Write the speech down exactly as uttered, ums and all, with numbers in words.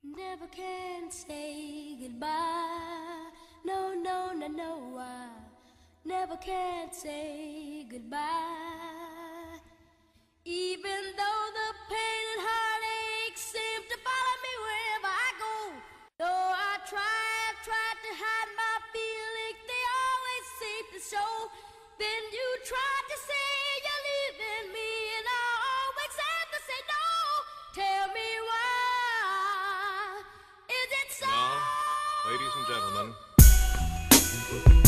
Never can say goodbye. No, no, no, no, I never can say goodbye. Even though the pain and heartache seem to follow me wherever I go. Though I try, I've tried to hide my feelings, they always seem to show. Then you try to say you're leaving me, and I always have to say no. Tell me why is it so? Now, ladies and gentlemen.